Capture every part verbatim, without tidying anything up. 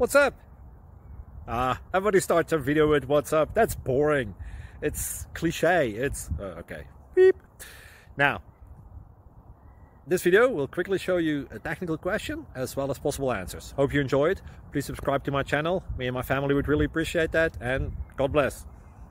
What's up? Ah, everybody starts a video with what's up. That's boring. It's cliche. It's uh, okay. Beep. Now, this video will quickly show you a technical question as well as possible answers. Hope you enjoy it. Please subscribe to my channel. Me and my family would really appreciate that, and God bless.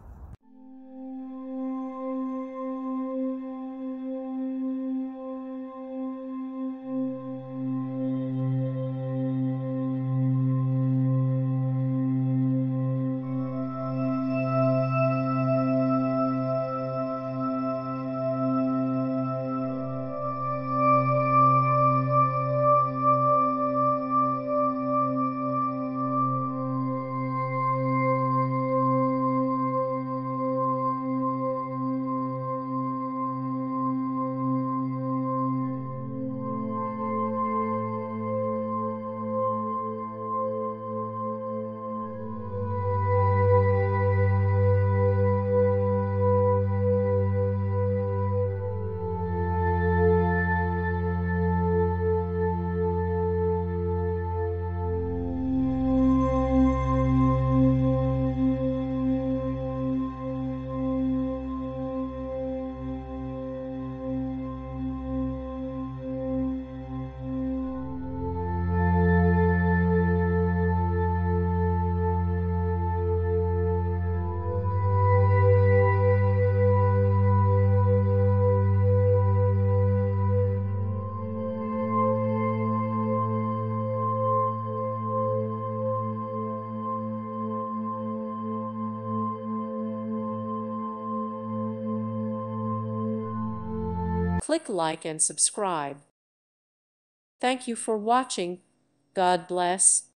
Click like and subscribe. Thank you for watching. God bless.